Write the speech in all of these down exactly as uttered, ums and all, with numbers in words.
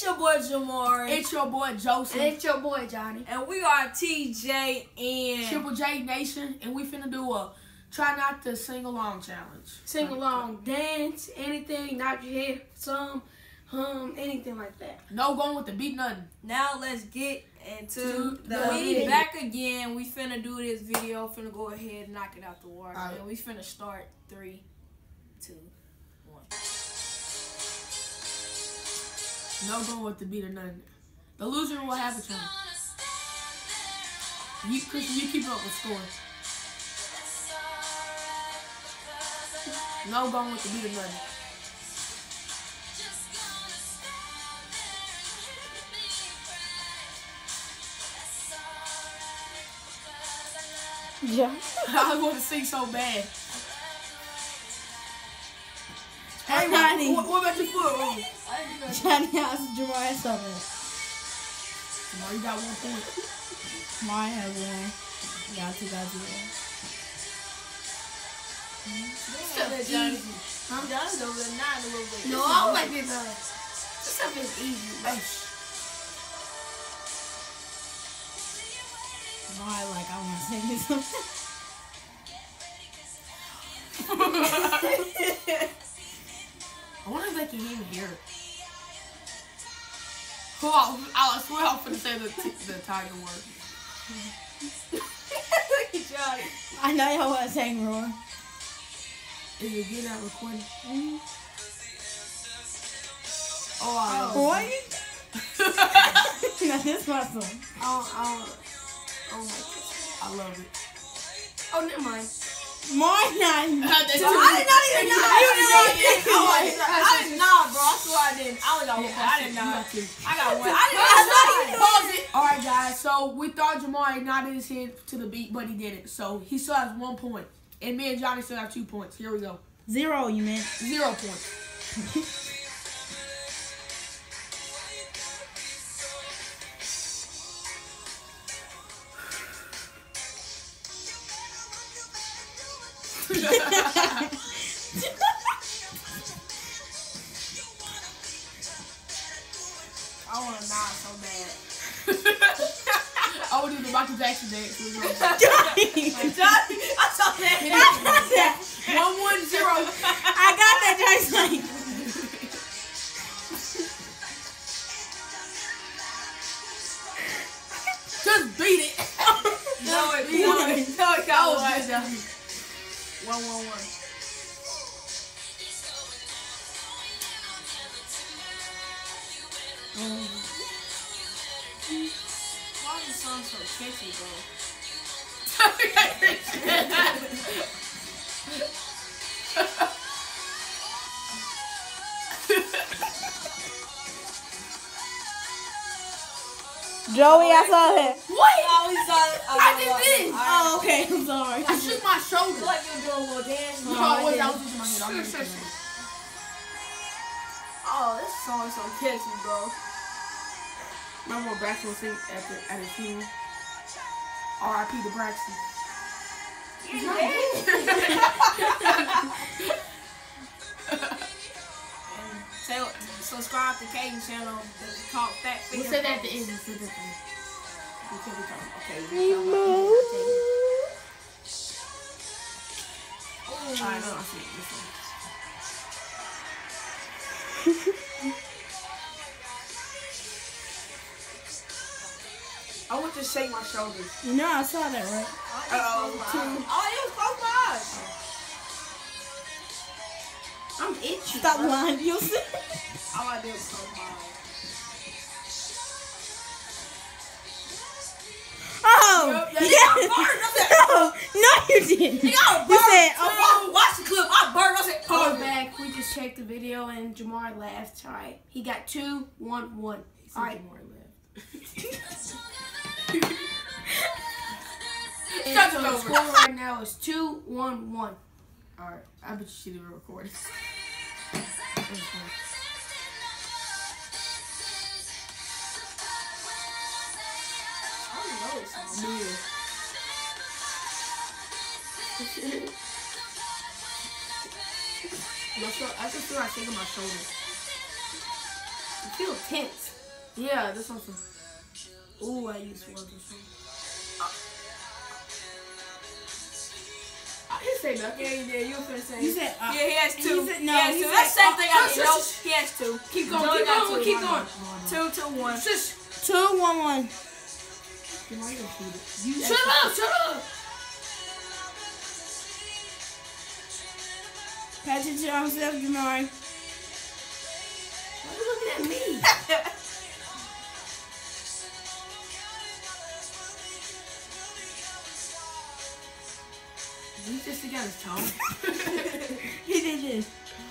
It's your boy Jamari. It's your boy Joseph. And it's your boy Johnny. And we are T J and Triple J Nation, and we finna do a try not to sing along challenge. Sing along, dance, anything, knock your head, some, hum, anything like that. No going with the beat, nothing. Now let's get into To the the we video. back again. We finna do this video. Finna go ahead and knock it out the water. All right. And we finna start three, two, one. No going with the beat or nothing. The loser will have a chance. You, Chris, you keep up with score. No going with the beat or nothing. Yeah. I want to sing so bad. Hey, Johnny. what, what about your foot? Oh, Johnny has Jamari something. no, you got one point. Mine has one. Got two, got two. Stuff is easy. I'm Johnny's over there nine a little bit. No, I don't like this. Uh, this stuff is easy. Mine, like, I want to sing this something. I wonder if they can even hear it. Oh, I swear I'm finna say the, the tiger word. Look at Johnny. I know y'all want to sing roar. Is it good at recording? Mm-hmm. Oh, I Roy? Now this my song. I don't, I don't, I don't like this. I love it. Oh, never mind. Mine nine. That's So too- I did not even know. You did not I get did it. I didn't know, bro. I swear I didn't. I only got one point. I didn't You know. got two. I got one. I didn't know. Pause it. All right, guys. So we thought Jamari nodded his head to the beat, but he didn't. So he still has one point, and me and Johnny still have two points. Here we go. Zero, you meant. Zero points. I want to nod so bad. I would do the Michael Jackson dance. We're gonna- Johnny! Johnny, I saw that. One one zero. I got that, Johnny. Just beat it. No, it, Beat no, it. it, no, it That got was one. good, Johnny. One one one. Why is the song so catchy, bro? Joey, I saw that. What? I always thought I did this. Oh, okay. I'm sorry. I shook my I shoulder. feel like you're doing a little dance. No, No, I was didn't. I was using my head. I'm using my head. Oh, this song is so catchy, bro. Remember when Braxton was singing at the at his funeral? R I P to Braxton. He's not And tell, subscribe to Kaden's channel. It's called Fat We'll Finger say that at the Post. end. We'll say that at the end. We can we talk. Okay. You We talk about know. Alright, no, I see it. This one. I want to shake my shoulders. You know, I saw that, right? Oh, oh, it was close my eyes. I'm itchy. Stop bro. lying. You see? All I did was close my eyes. Oh! Yup, yeah, yes. you got burned. I said, No, no, you didn't. You got You burned. said, Oh, oh. watch the clip. I burned. I said, We're oh, back. We just checked the video and Jamar laughed. All right. He got two, one, one. All right. And Start so it the over. score right now is two, one, one. Alright, I bet you she didn't record it. I don't know this song. Yeah. My shoulder, I just feel like shaking my shoulder. feel tense. Yeah, that's something. Ooh, I used one this one. I didn't say nothing. Yeah, you did. You were finna say. You said, uh, Yeah, he has he two. said- no, he has he two. said- That's the same oh, thing oh, I did. shush, No, shush. he has two. Keep going, Joey keep got going, two. keep going. Two, two, one. Shush. two, one, one. You shut up, shut up. Pass it to yourself, Jamari. Why are you looking at me? Did he just stick out his tongue? He did this.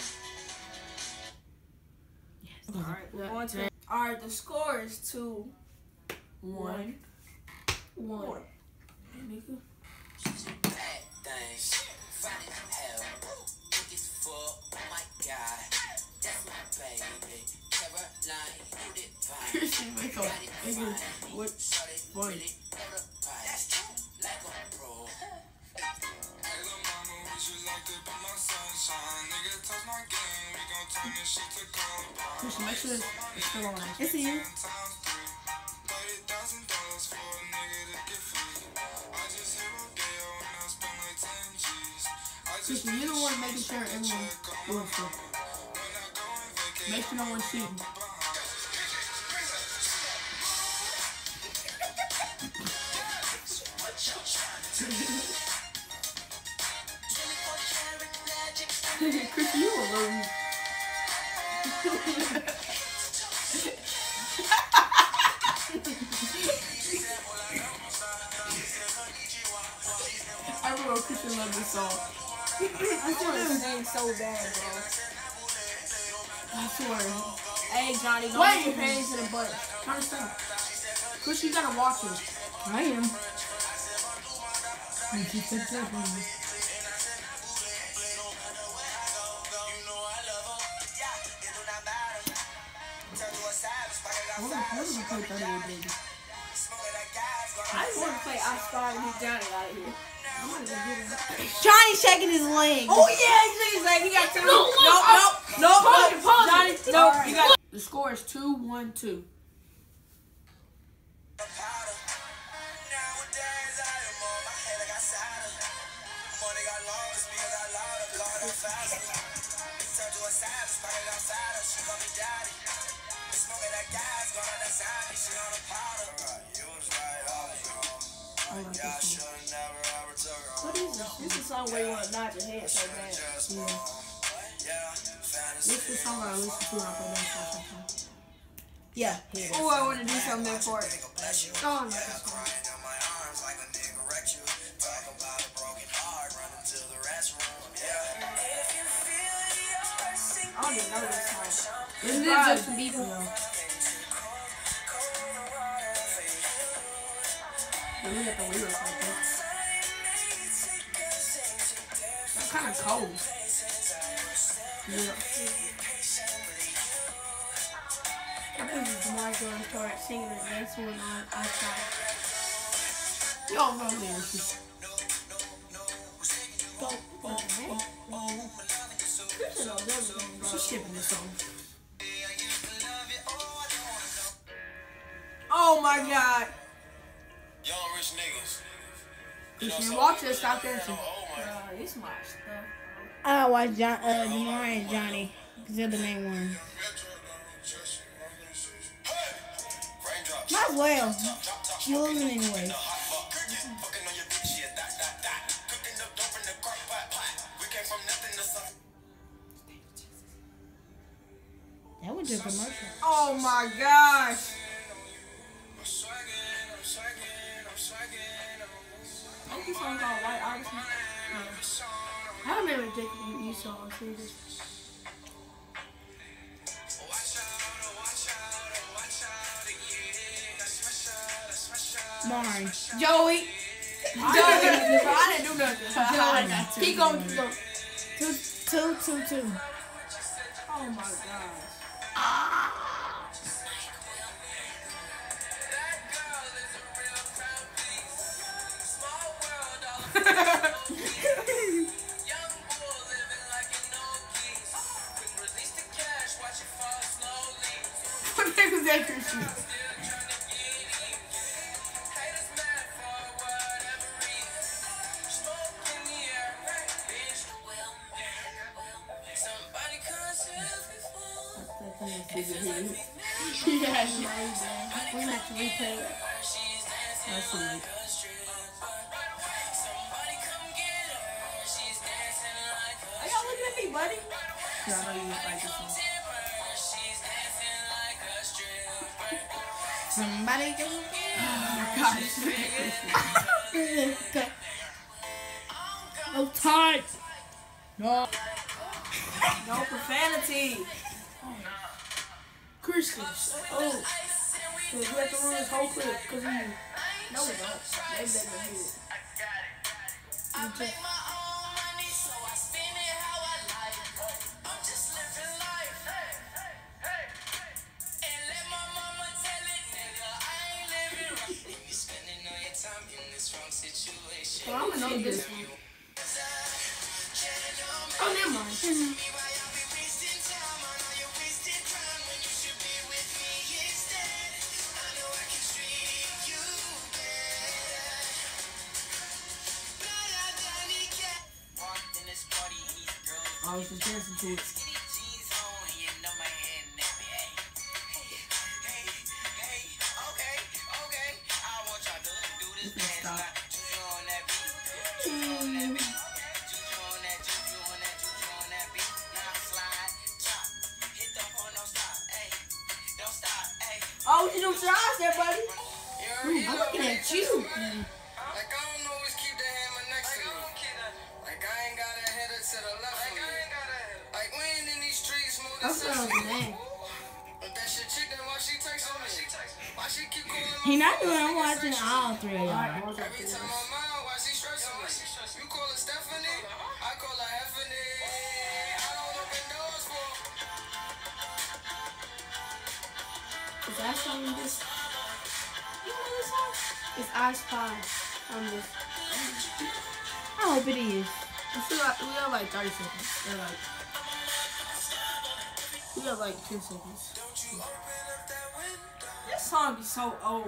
All right, one, two. All right, the score is two, One. One. one. Nigga. Bad things, fine as hell, thick as fuck, oh my god, that's my baby, Caroline, you divine, Christian, wake up. body Nigga, fine, what? shorty, Boy. pretty, put a bite, like a pro. Hey, lil' mama, would you like to be my sunshine? Nigga, touch my game, we gon' turn this shit to gold. Christian, make sure it's still on. It's you. Times three, thirty thousand dollars for a nigga to get free. I just hit Rodeo and I spent like ten G's. I just Christian, you don't want to make sure everyone doing stuff. Make sure no one's cheating. Christian, you will lose. I remember Christian loved this song. I still want to sing so bad, bro. I swear. Hey, Johnny, don't Wait. put your panties in the butt. Try to stop. Christian, you gotta watch it. I am. What is the play thirty-eight, baby? I just want to play I Spy and Johnny out of here. I'm gonna go get it. Johnny shaking his leg. Oh, yeah, he's like, he got two. No, look, nope, I- nope, nope, Pause nope. it, pause Johnny, it. nope, Alright. you got The score is two, one, two. I like this one. What is this? This is a song where you want to nod your head so bad. This is the song I listen to when I play basketball sometimes. Yeah. Oh, I want to do something for it. Oh, no, this one. I don't even know this song. This is Right. Justin Bieber, though. Let me get the lyrics like this. That's kind of cold. Yeah. I think Jamar's going to start singing and dancing on outside. Y'all know lyrics. Go. Christian knows everything, bro. She's skipping this song. Oh, my God. Young rich niggas. Christian, watch it. Stop dancing. Bro, this my stuff. I watch John, uh, Jamar and Johnny because they're the main ones. Might as well. You're losing anyway. That was a commercial. Oh, my gosh. I think this song called White Odyssey. I remember Jacob you saw on this. Mine. Joey. I didn't do nothing. I got two. Keep going, keep going. Two, two, two, two. Oh, my gosh. Who's that Christian? Yeah, we're gonna have to replay it. That's sweet. Are y'all looking at me, buddy? Yeah, I know you like this song. Somebody go. Oh, tight. No. No profanity. Christian. Oh. So we have to run this whole clip because of you. No, we don't. Maybe they can hear it. I make my own money, so I spend it how I like. I'm just living life. And let my mama tell it, nigga, I ain't living right. If you spending all your time in this wrong situation. Oh, I'm gonna know this one. Oh, never mind. I was just dancing to it. Oh, you don't try there, buddy. Ooh, I'm looking at you. Like, I don't always keep the hammer next to me. Like, I ain't got a header to the left of me. Like, we ain't in these streets, moving That's what I was saying. But that shit chick, then why she texting me? Why she keep calling me? He not doing. I'm watching all three of y'all. Every time I'm out, why she stressing me? You call her Stephanie? I call her Heffany. I don't open doors for her. Is that song this? You know this song? It's I Spy on this. I hope it is. We still got, we have like thirty seconds. Or like, we have like ten seconds. This song is so old.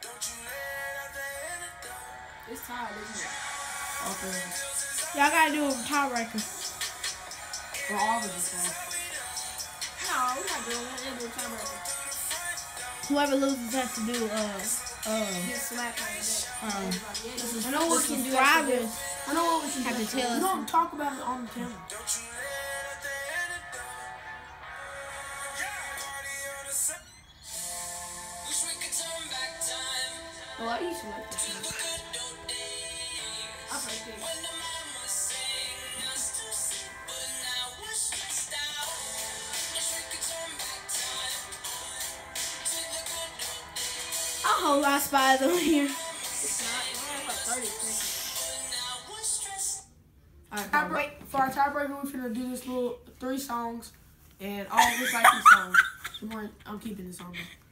It's tired, isn't it? Okay. Y'all gotta do a tiebreaker. For all of this one. No, we're not doing that. We're doing tiebreaker. Whoever loses has to do uh uh Get slapped on the um neck. I know what we can do after this. subscribers I know what we can do. have to after tell We us. don't talk about it on the camera. Wish we could turn back time Oh, I used to like this to song. the good old days. I like this. When the mama sang us to sleep, but now we're stressed out. Wish we could turn back time to the good old days. I hope I spies on here. It's not. It only has like thirty seconds. But now we're stressed. Alright, tiebreak. For our tiebreaker, we're finna do this little three songs, and all just like these songs. Good morning. I'm keeping this song.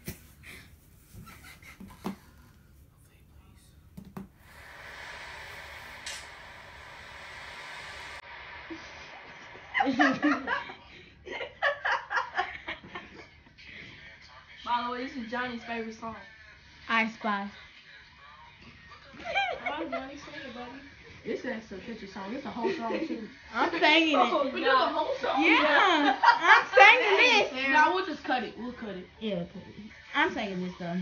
By the way, this is Johnny's favorite song. I spy. Why Johnny sing it, buddy? This is a catchy song. It's a whole song too. I'm singing it. We do the whole song. Yeah, I'm singing this. Nah, we'll just cut it. We'll cut it. Yeah, I'm singing this though.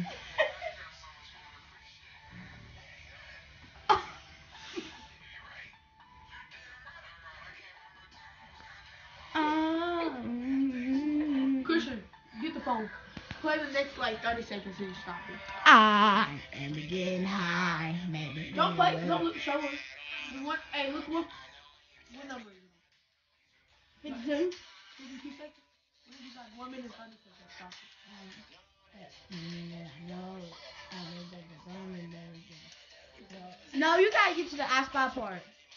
Um, Christian, get the phone. Play the next like thirty seconds and stop it. I am getting high. Maybe. Don't play. Don't look. Show us. We want, hey, look what. What number is it? fifty-two. fifty-two seconds. We need like one minute thirty seconds. Stop it. No, you gotta get to the I spy part.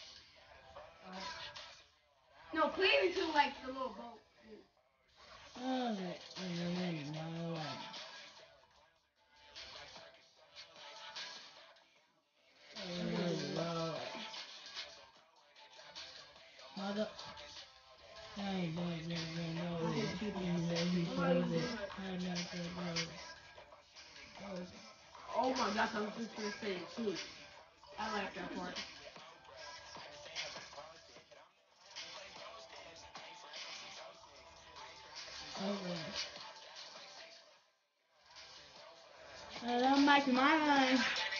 No, clearly to like the little boat. Mother. Hey, boy, no, no, no. Oh my gosh, I was just gonna say it too. I like that part. I don't like mine.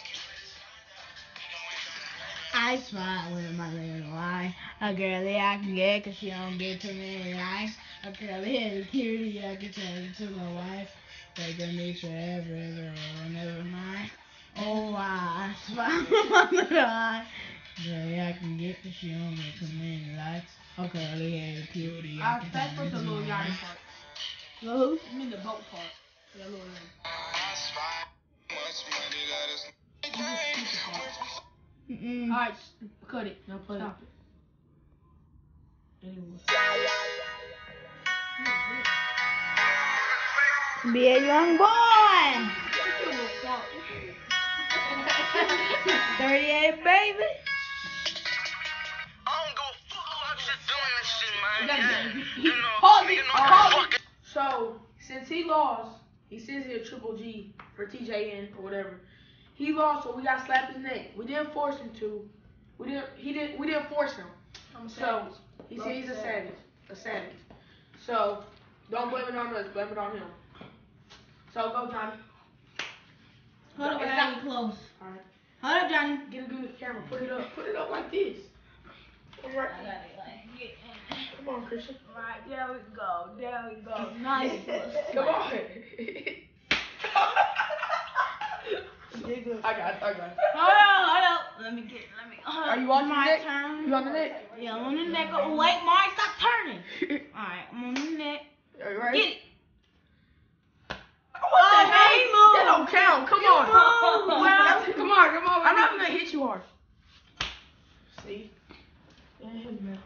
I smile with my little eye. A girlie I can get cause she don't get too many likes. A curly headed cutie I can tell it to my wife. They gonna be forever, ever, ever, never mind. Oh, I smile with my little eye. Girlie I can get cause she don't get too many likes. A curly headed cutie I I can that's tell what it the to little my Yachty wife. part. Who? I mean the boat part. Yeah, little Yachty. Mm-mm. Alright, cut it. Now play Stop it. Anyway. Be a young boy. thirty-eight, baby. Hold it. Hold it. So, since he lost, he says he a triple G for T J N or whatever. He lost, so we got to slap his neck. We didn't force him to. We didn't. He didn't. We didn't force him. So he said he's a savage. A savage. So don't blame it on us. Blame it on him. So go, Johnny. Hold up, I It's gotta not- get close. All right. Hold up, Johnny. Get a good camera. Put it up. Put it up like this. All right. I got it, like, get Come on, Christian. right, there we go, there we go. Nice. Come on. I got it. I got it. Hold on, hold on. Let me get, let me. Hold Are up. you on the my neck? turn? You on the neck? Yeah, I'm on the neck. Oh, wait, Mark, stop turning. Alright, I'm on the neck. Are you ready? Get it. What Oh, the hell? he moved. That don't count. Come You on. moved, bro. That's- Come on, come on. I'm not gonna hit you hard. See? Yeah, hit me.